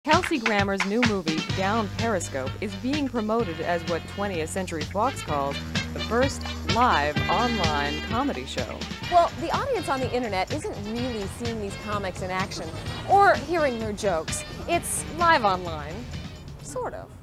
Kelsey Grammer's new movie, Down Periscope, is being promoted as what 20th Century Fox calls the first live online comedy show. Well, the audience on the internet isn't really seeing these comics in action or hearing their jokes. It's live online, sort of.